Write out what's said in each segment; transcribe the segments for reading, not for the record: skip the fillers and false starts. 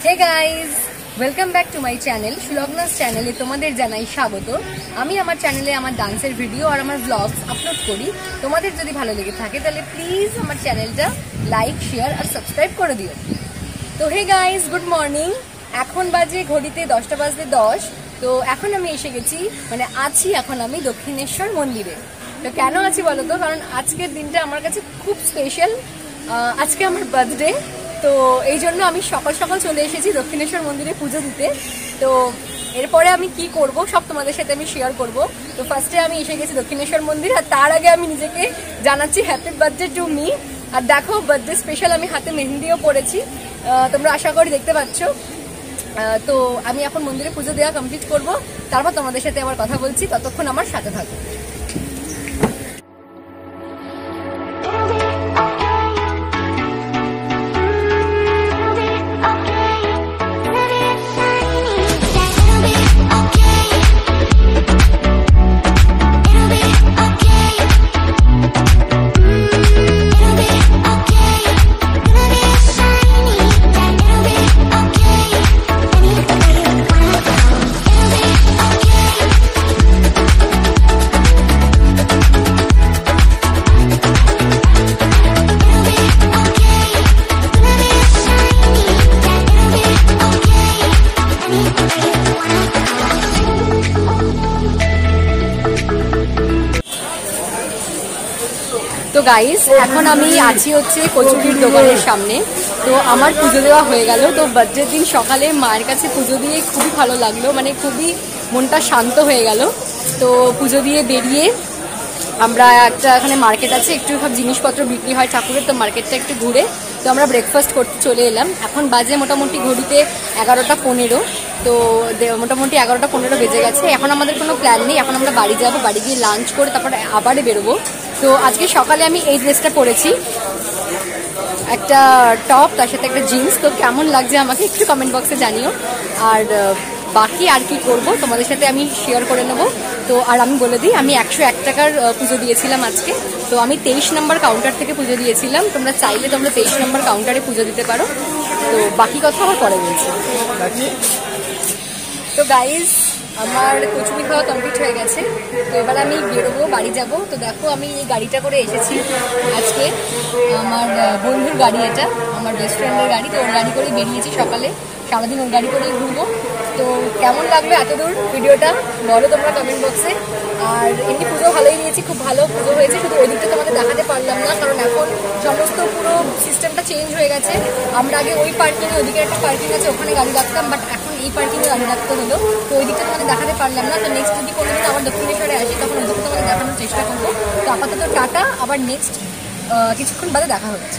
Hey guys, welcome back to my channel Sulagna's channel. তোমাদের জানাই স্বাগত। আমি আমার চ্যানেলে আমার ডান্সের ভিডিও আর আমার ব্লগস আপলোড করি। তোমাদের যদি ভালো লেগে থাকে তাহলে প্লিজ আমার চ্যানেলটা লাইক, শেয়ার আর সাবস্ক্রাইব করে দিও। তো হে গাইস, গুড মর্নিং। এখন বাজে ঘড়িতে 10টা বাজতে 10। তো এখন আমি এসে গেছি, মানে আছি এখন আমি দক্ষিণেশ্বর মন্দিরে। তো কেন আছি বলো তো? কারণ আজকের দিনটা আমার কাছে খুব স্পেশাল। আজকে আমার বার্থডে। তো এই জন্য আমি সকাল সকাল চলে এসেছি দক্ষিণেশ্বর মন্দিরে পুজো দিতে। তো এরপরে আমি কি করব সব তোমাদের সাথে আমি শেয়ার করব। তো ফার্স্টে আমি এসে গেছি দক্ষিণেশ্বর মন্দির, আর তার আগে আমি নিজেকে জানাচ্ছি হ্যাপি বার্থডে টু মি। আর দেখো বার্থডে স্পেশাল আমি হাতে মেহেন্দিও পরেছি, তোমরা আশা করি দেখতে পাচ্ছ। তো আমি এখন মন্দিরে পুজো দেওয়া কমপ্লিট করব, তারপর তোমাদের সাথে আবার কথা বলছি। ততক্ষণ আমার সাথে থাকো। তো গাইস, এখন আমি আছি হচ্ছে কচুরির দোকানের সামনে। তো আমার পুজো দেওয়া হয়ে গেল। তো বার্থডের দিন সকালে মায়ের কাছে পুজো দিয়ে খুবই ভালো লাগলো, মানে খুবই মনটা শান্ত হয়ে গেল। তো পুজো দিয়ে বেরিয়ে আমরা একটা এখানে মার্কেট আছে, একটু সব জিনিসপত্র বিক্রি হয় ঠাকুরের, তো মার্কেটটা একটু ঘুরে তো আমরা ব্রেকফাস্ট করতে চলে এলাম। এখন বাজে মোটামুটি ঘড়িতে 11টা 15। তো মোটামুটি 11টা 15 বেজে গেছে। এখন আমাদের কোনো প্ল্যান নেই, এখন আমরা বাড়ি যাবো, বাড়ি গিয়ে লাঞ্চ করে তারপরে আবারে বেরোবো। তো আজকে সকালে আমি এই ড্রেসটা পরেছি, একটা টপ, তার সাথে একটা জিন্স। তো কেমন লাগছে আমাকে একটু কমেন্ট বক্সে জানিও। আর বাকি আর কি করব তোমাদের সাথে আমি শেয়ার করে নেব। তো আর আমি বলে দিই, আমি 101 টাকার পুজো দিয়েছিলাম আজকে। তো আমি 23 নম্বর কাউন্টার থেকে পুজো দিয়েছিলাম। তোমরা চাইলে তোমরা 23 নম্বর কাউন্টারে পুজো দিতে পারো। তো বাকি কথা আবার পরে বলছি। তো গাইজ, আমার কচুরি খাওয়া কমপ্লিট হয়ে গেছে। তো এবার আমি বেরোবো, বাড়ি যাব। তো দেখো আমি এই গাড়িটা করে এসেছি আজকে, আমার বন্ধুর গাড়ি, এটা আমার বেস্ট ফ্রেন্ডের গাড়ি। তো ওর গাড়ি করেই বেরিয়েছি সকালে, সারাদিন ওর গাড়ি করেই ঘুরবো। তো কেমন লাগলো এতদূর ভিডিওটা বলো তোমরা কমেন্ট বক্সে। আর এমনি পুজো ভালোই দিয়েছি, খুব ভালো পুজো হয়েছে। শুধু ওই দিকটা তোমাদের দেখাতে পারলাম না, কারণ এখন সমস্ত পুরো সিস্টেমটা চেঞ্জ হয়ে গেছে। আমরা আগে ওই পার্কিংয়ে, ওইদিকে একটা পার্কিং আছে, ওখানে গাড়ি রাখতাম, বাট এখন এই পার্কিংয়ে গাড়ি রাখতে হলো। তো ওই দিকটা তোমাদের দেখাতে পারলাম না। তো নেক্সট যদি কোনোদিন আবার দক্ষিণেশ্বরে আসি তখন ওই দিকটা তোমাদের দেখানোর চেষ্টা করবো। তো আপাতত টাটা, আবার নেক্সট কিছুক্ষণ বাদে দেখা হচ্ছে।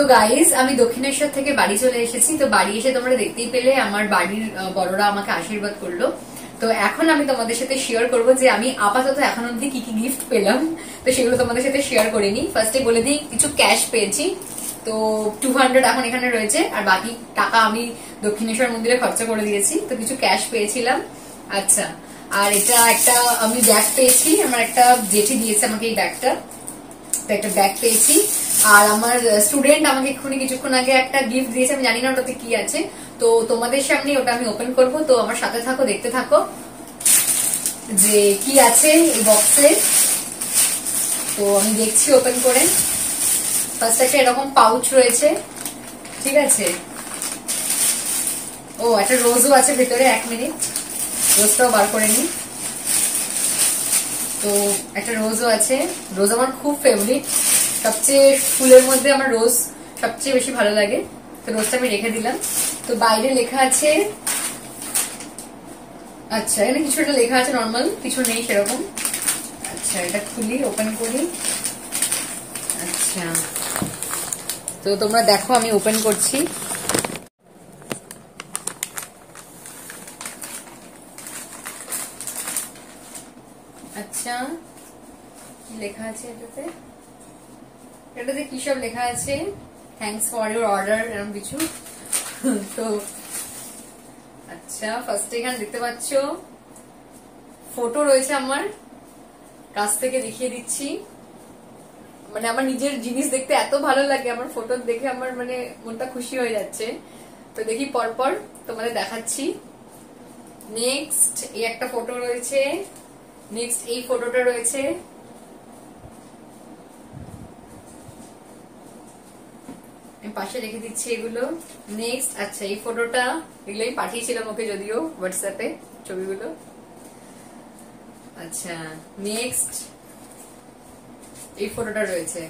তো গাইজ আমি দক্ষিণেশ্বর থেকে বাড়ি চলে এসেছি। তো বাড়ি এসে তোমরা দেখতেই পেলে আমার বাড়ির বড়রা আমাকে আশীর্বাদ করলো। তো এখন আমি তোমাদের সাথে শেয়ার করব যে আমি আপাতত এখন অব্দি কি কি গিফট পেলাম, তো সেগুলো তোমাদের সাথে শেয়ার করে নিই। ফার্স্টে বলে দিই কিছু ক্যাশ পেয়েছি, তো 200 এখন এখানে রয়েছে, আর বাকি টাকা আমি দক্ষিণেশ্বর মন্দিরে খরচা করে দিয়েছি। তো কিছু ক্যাশ পেয়েছিলাম। আচ্ছা, আর এটা একটা আমি ব্যাগ পেয়েছি, আমার একটা জেঠি দিয়েছে আমাকে এই ব্যাগটা, তো একটা ব্যাগ পেয়েছি। আর আমার স্টুডেন্ট আমাকে এক্ষুনি কিছুক্ষণ আগে একটা গিফট দিয়েছে, আমি জানি না ওটাতে কি আছে, তো তোমাদের সামনে ওটা আমি ওপেন করব। তো আমার সাথে থাকো, দেখতে থাকো যে কি আছে এই বক্সে। তো আমি দেখছি ওপেন করে। ফার্স্ট একটা এরকম পাউচ রয়েছে, ঠিক আছে। ও একটা রোজও আছে ভেতরে, 1 মিনিট রোজটাও বার করে নি। তো একটা রোজও আছে, রোজ আমার খুব ফেভারিট, সবচেয়ে ফুলের মধ্যে আমার রোজ সবচেয়ে বেশি ভালো লাগে। তো রোজটা আমি রেখে দিলাম। তো বাইরে লেখা আছে, আচ্ছা এখানে কিছু একটা লেখা আছে, নর্মাল কিছু নেই সেরকম। আচ্ছা এটা খুলি, ওপেন করি। আচ্ছা তো তোমরা দেখো আমি ওপেন করছি। আচ্ছা কি লেখা আছে এটাতে, এটাতে কি সব লেখা আছে, থ্যাঙ্কস ফর ইউর অর্ডার, এরকম কিছু। তো আচ্ছা ফার্স্টে এখানে দেখতে পাচ্ছ ফটো রয়েছে, আমার কাছ থেকে দেখিয়ে দিচ্ছি। মানে আমার নিজের জিনিস দেখতে এত ভালো লাগে, আমার ফটো দেখে আমার মানে মনটা খুশি হয়ে যাচ্ছে। তো দেখি পরপর তোমাদের দেখাচ্ছি। নেক্সট এই একটা ফটো রয়েছে, নেক্সট এই ফটোটা রয়েছে, আমি পাশে রেখে দিচ্ছি এগুলো। নেক্সট আচ্ছা এই ফটোটা, এগুলো আমি পাঠিয়েছিলাম ওকে যদিও হোয়াটসঅ্যাপে ছবিগুলো। আচ্ছা নেক্সট এই ফটোটা রয়েছে,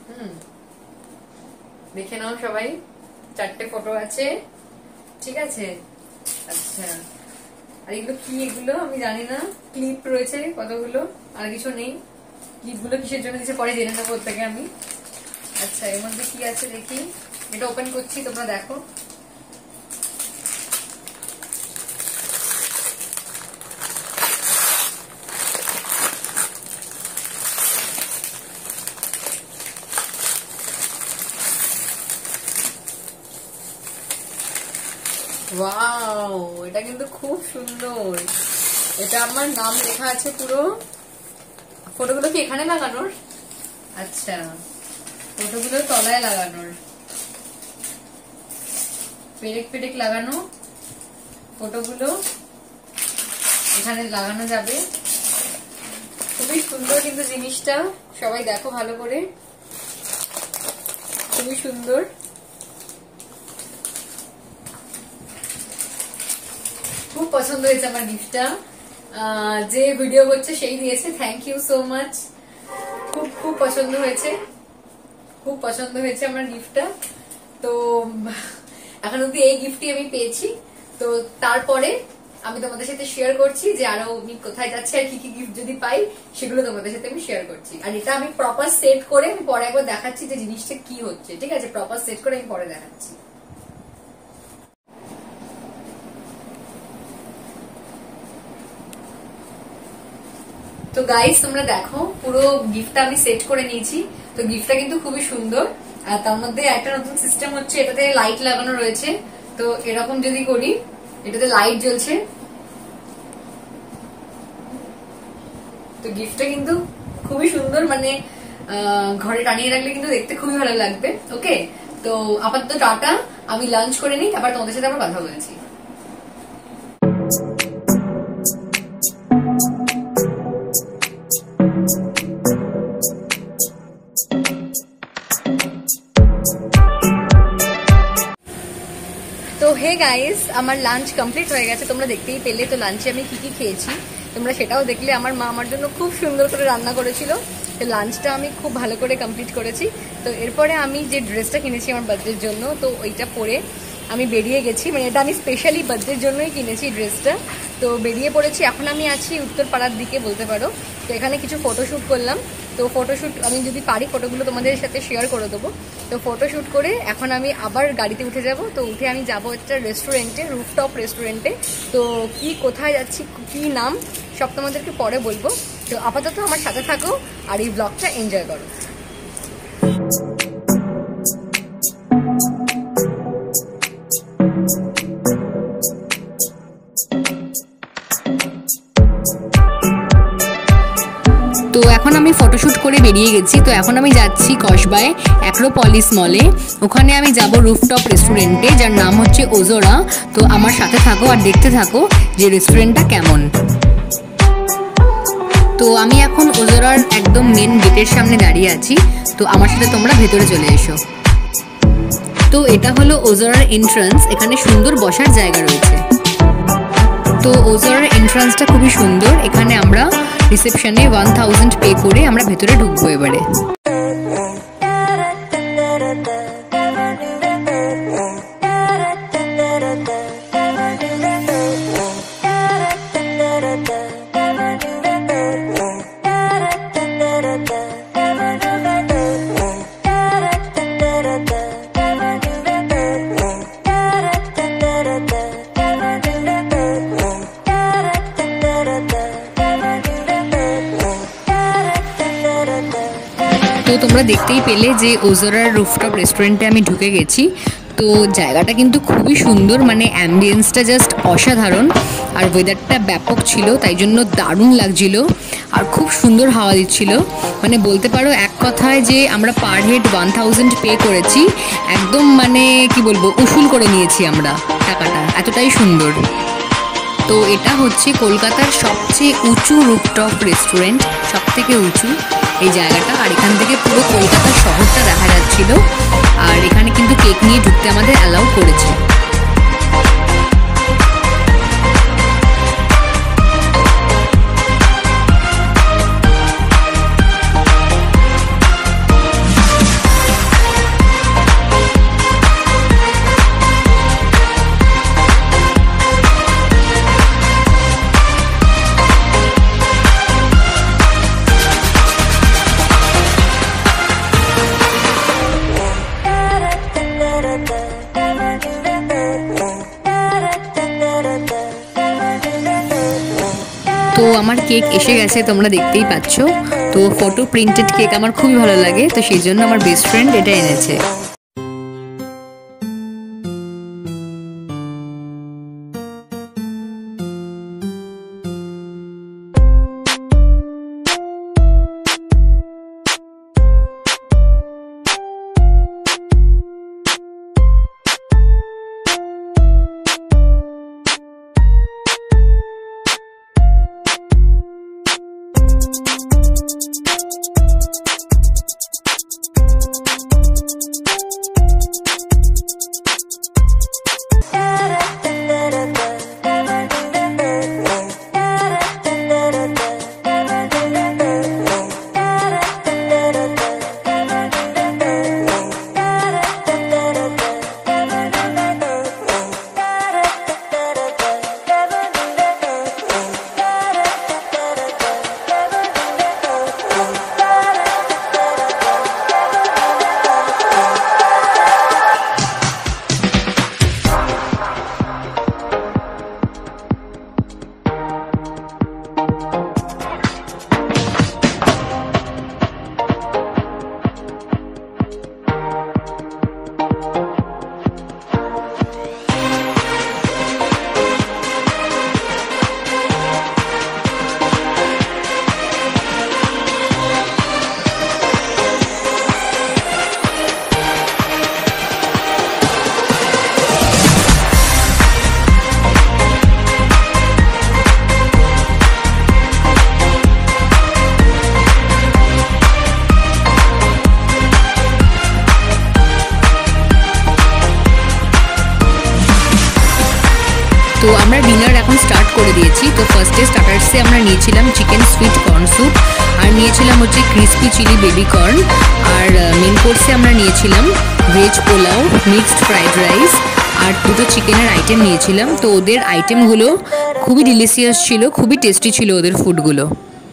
দেখে নাও সবাই, 4টে ফটো আছে, ঠিক আছে। আচ্ছা আর এগুলো কি, এগুলো আমি জানি না, ক্লিপ রয়েছে কতগুলো, আর কিছু নেই। ক্লিপগুলো কিসের জন্য দিচ্ছে পরে জেনে নেবো ওর থেকে আমি। আচ্ছা এর মধ্যে কি আছে দেখি, এটা ওপেন করছি, তোমরা দেখো। ওয়াও এটা কিন্তু খুব সুন্দর, এটা আমার নাম লেখা আছে পুরো। ফটোগুলো কি এখানে লাগানোর? আচ্ছা ফটোগুলো তলায় লাগানোর, পেরেক পেরেক লাগানো, ফটোগুলো এখানে লাগানো যাবে। খুবই সুন্দর কিন্তু জিনিসটা, সবাই দেখো ভালো করে, খুবই সুন্দর। খুব পছন্দ হয়েছে আমার গিফটটা, যে ভিডিও করছে সেই দিয়েছে, থ্যাংক ইউ সো মাচ। খুব খুব পছন্দ হয়েছে, খুব পছন্দ হয়েছে আমার গিফটটা। তো এখন অব্দি এই গিফটই আমি পেয়েছি। তো তারপরে আমি তোমাদের সাথে শেয়ার করছি যে আরো আমি কোথায় যাচ্ছি আর কি কি গিফট যদি পাই সেগুলো তোমাদের সাথে আমি শেয়ার করছি। আর এটা আমি প্রপার সেট করে আমি পরে একবার দেখাচ্ছি যে জিনিসটা কি হচ্ছে, ঠিক আছে। প্রপার সেট করে আমি পরে দেখাচ্ছি। তো গাইস তোমরা দেখো পুরো গিফটটা আমি সেট করে নিয়েছি। তো গিফটটা কিন্তু খুবই সুন্দর, আর তার মধ্যে একটা নতুন সিস্টেম হচ্ছে, এটাতে লাইট লাগানো রয়েছে। তো এরকম যদি করি, এটাতে লাইট জ্বলছে। তো গিফটটা কিন্তু খুবই সুন্দর, মানে ঘরে টানিয়ে রাখলে কিন্তু দেখতে খুবই ভালো লাগবে। ওকে তো আপাতত টাটা, আমি লাঞ্চ করে নিই, তারপর তোমাদের সাথে আবার কথা বলছি। তো হে গাইস, আমার লাঞ্চ কমপ্লিট হয়ে গেছে, তোমরা দেখতেই পেলে। তো লাঞ্চে আমি কি কি খেয়েছি তোমরা সেটাও দেখলে। আমার মা আমার জন্য খুব সুন্দর করে রান্না করেছিল। তো লাঞ্চটা আমি খুব ভালো করে কমপ্লিট করেছি। তো এরপরে আমি যে ড্রেসটা কিনেছি আমার বার্থডের জন্য, তো ওইটা পরে আমি বেরিয়ে গেছি। মানে এটা আমি স্পেশালি বার্থডের জন্যই কিনেছি ড্রেসটা। তো বেরিয়ে পড়েছি। এখন আমি আছি উত্তরপাড়ার দিকে বলতে পারো। তো এখানে কিছু ফটোশ্যুট করলাম। তো ফটোশ্যুট আমি যদি পারি ফটোগুলো তোমাদের সাথে শেয়ার করে দেবো। তো ফটোশ্যুট করে এখন আমি আবার গাড়িতে উঠে যাব। তো উঠে আমি যাবো একটা রেস্টুরেন্টে, রুফটপ রেস্টুরেন্টে। তো কি কোথায় যাচ্ছি, কি নাম সব তোমাদেরকে পরে বলবো। তো আপাতত আমার সাথে থাকো আর এই ব্লগটা এনজয় করো। তো এখন আমি ফটোশ্যুট করে বেরিয়ে গেছি। তো এখন আমি যাচ্ছি কসবায় অ্যাক্রোপলিস মলে। ওখানে আমি যাব রুফটপ রেস্টুরেন্টে, যার নাম হচ্ছে ওজোরা। তো আমার সাথে থাকো আর দেখতে থাকো যে রেস্টুরেন্টটা কেমন। তো আমি এখন ওজোরার একদম মেন গেটের সামনে দাঁড়িয়ে আছি। তো আমার সাথে তোমরা ভেতরে চলে এসো। তো এটা হলো ওজোরার এন্ট্রান্স। এখানে সুন্দর বসার জায়গা রয়েছে। তো ওজোরার এন্ট্রান্সটা খুবই সুন্দর। এখানে আমরা রিসেপশনে 1000 পে করে আমরা ভেতরে ঢুকবো এবারে। তো তোমরা দেখতেই পেলে যে ওজোরার রুফটপ রেস্টুরেন্টে আমি ঢুকে গেছি। তো জায়গাটা কিন্তু খুবই সুন্দর, মানে অ্যাম্বিয়েন্সটা জাস্ট অসাধারণ। আর ওয়েদারটা ব্যাপক ছিল, তাই জন্য দারুণ লাগছিল আর খুব সুন্দর হাওয়া দিচ্ছিল। মানে বলতে পারো এক কথায় যে আমরা পার হেড 1000 পে করেছি, একদম মানে কি বলবো উসুল করে নিয়েছি আমরা টাকাটা, এতটাই সুন্দর। তো এটা হচ্ছে কলকাতার সবচেয়ে উঁচু রুফটপ রেস্টুরেন্ট, সব থেকে উঁচু এই জায়গাটা। আর এখান থেকে পুরো কলকাতার শহরটা দেখা যাচ্ছিল। আর এখানে কিন্তু কেক নিয়ে ঢুকতে আমাদের অ্যালাউ করেছে। তো আমার কেক এসে গেছে, তোমরা দেখতেই পাচ্ছ। তো ফটো প্রিন্টেড কেক আমার খুবই ভালো লাগে, তো সেই জন্য আমার বেস্ট ফ্রেন্ড এটা এনেছে। তো আমরা ডিনার এখন স্টার্ট করে দিয়েছি। তো ফার্স্টে স্টার্টার্সে আমরা নিয়েছিলাম চিকেন সুইট কর্ন স্যুপ, আর নিয়েছিলাম হচ্ছে ক্রিসপি চিলি বেবি কর্ন, আর মেন কোর্সে আমরা নিয়েছিলাম veg pulao, mixed fried rice আর দুটো চিকেনের আইটেম নিয়েছিলাম। তো ওদের আইটেমগুলো খুবই ডিলিশিয়াস ছিল, খুবই টেস্টি ছিল ওদের ফুডগুলো।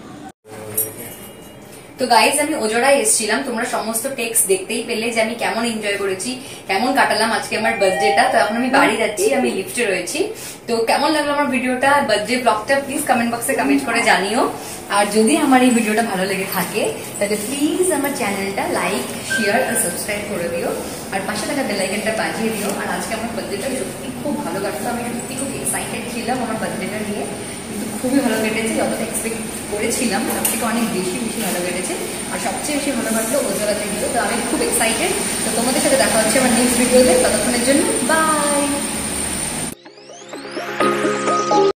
তো গাইজ আমি ওজোড়ায় এসেছিলাম, তোমরা সমস্ত টেক্সট দেখতেই পেলে যে আমি কেমন এনজয় করেছি, কেমন কাটালাম আজকে আমার বার্থডেটা। তো এখন আমি বাড়ি যাচ্ছি, আমি লিফটে রয়েছি। তো কেমন লাগলো আমার ভিডিওটা, বার্থডে ব্লগটা, প্লিজ কমেন্ট বক্সে কমেন্ট করে জানিও। আর যদি আমার এই ভিডিওটা ভালো লেগে থাকে তাহলে প্লিজ আমার চ্যানেলটা লাইক, শেয়ার আর সাবস্ক্রাইব করে দিও, আর পাশে থাকা বেল আইকনটা বাজিয়ে দিও। আর আজকে আমার বার্থডেটা সত্যি খুব ভালো কাটলো, আমি সত্যি খুব এক্সাইটেড ছিলাম আমার বার্থডেটা নিয়ে, কিন্তু খুবই ভালো কেটেছে, যতটা এক্সপেক্ট করেছিলাম তার থেকে অনেক বেশি ভালো কেটেছে। আর সবচেয়ে বেশি ভালো কাটলো ওজোড়াতে গিয়ে। তো আমি খুব এক্সাইটেড। তো তোমাদের সাথে দেখা হচ্ছে আমার নেক্সট ভিডিওতে, ততক্ষণের জন্য বাই।